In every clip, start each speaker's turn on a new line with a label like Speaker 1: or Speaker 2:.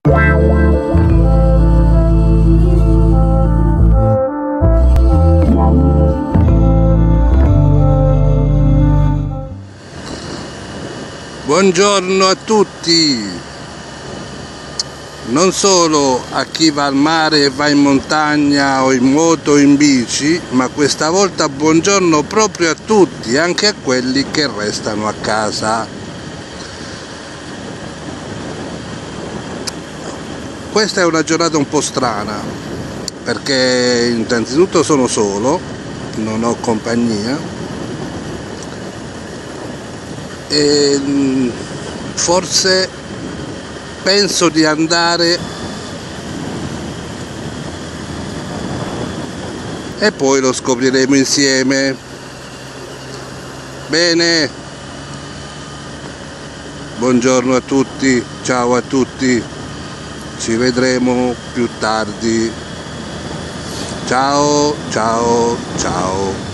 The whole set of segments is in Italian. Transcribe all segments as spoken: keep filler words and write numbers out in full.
Speaker 1: Buongiorno a tutti, non solo a chi va al mare e va in montagna o in moto o in bici, ma questa volta buongiorno proprio a tutti, anche a quelli che restano a casa. Questa è una giornata un po' strana, perché innanzitutto sono solo, non ho compagnia. E forse penso di andare e poi lo scopriremo insieme. Bene, buongiorno a tutti, ciao a tutti, ci vedremo più tardi. Ciao, ciao, ciao.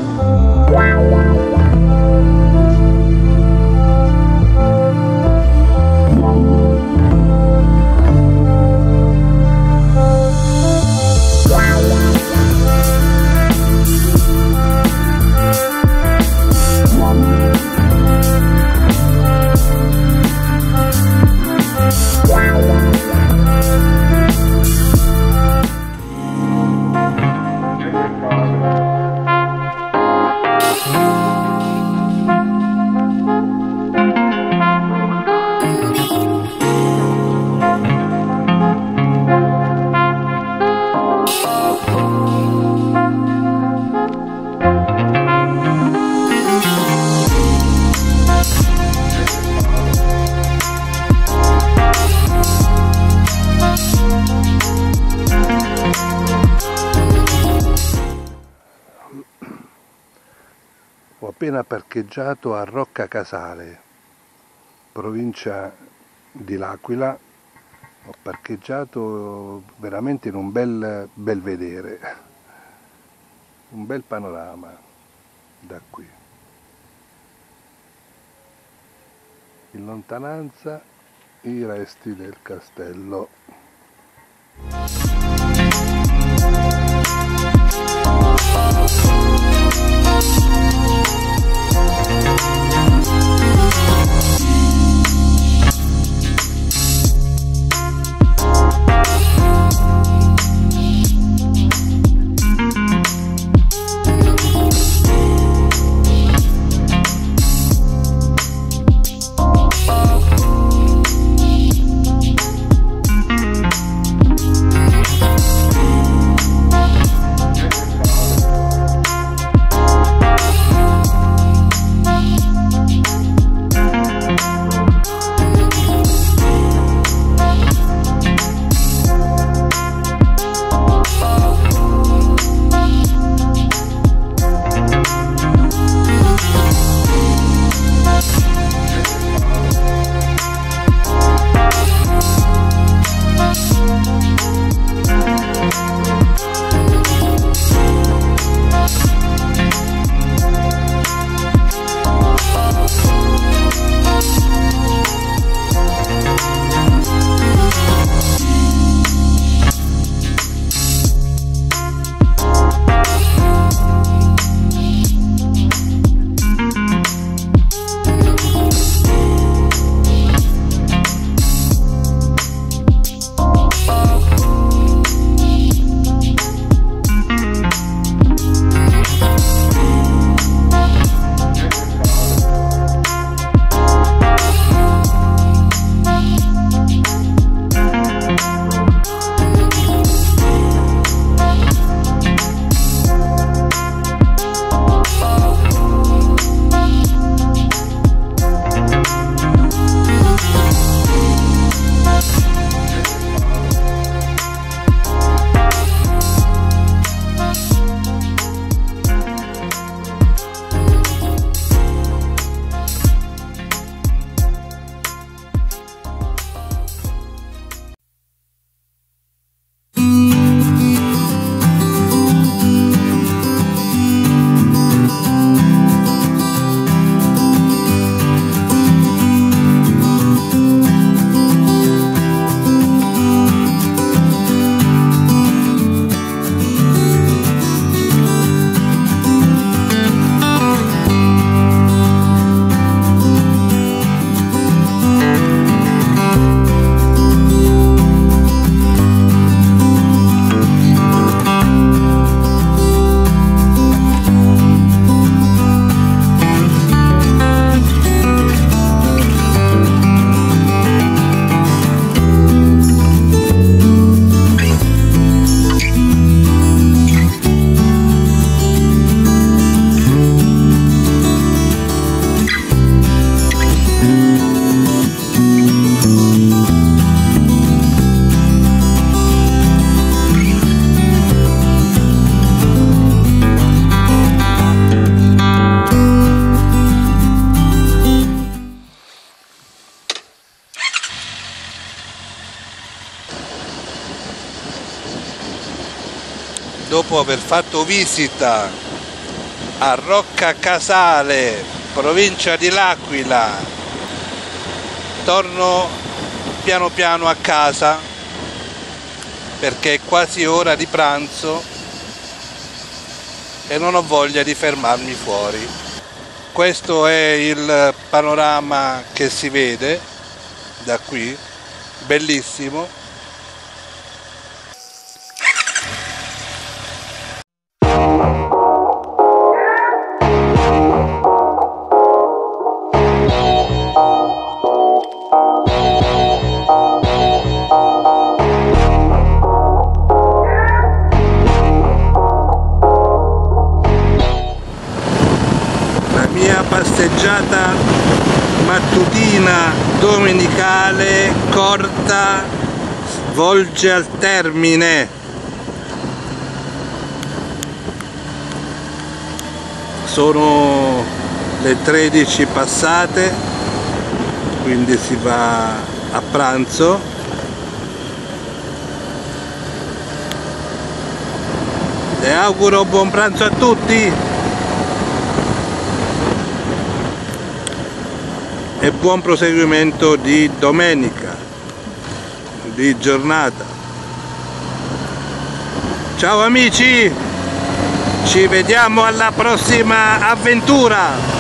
Speaker 1: Ho appena parcheggiato a Roccacasale, provincia di L'Aquila. Ho parcheggiato veramente in un bel belvedere, un bel panorama da qui. In lontananza i resti del castello. dopo aver fatto visita a Roccacasale, provincia di L'Aquila, torno piano piano a casa perché è quasi ora di pranzo e non ho voglia di fermarmi fuori. Questo è il panorama che si vede da qui, bellissimo. Passeggiata mattutina domenicale corta volge al termine. Sono le tredici passate, quindi si va a pranzo. E auguro buon pranzo a tutti e buon proseguimento di domenica, di giornata. Ciao amici, ci vediamo alla prossima avventura!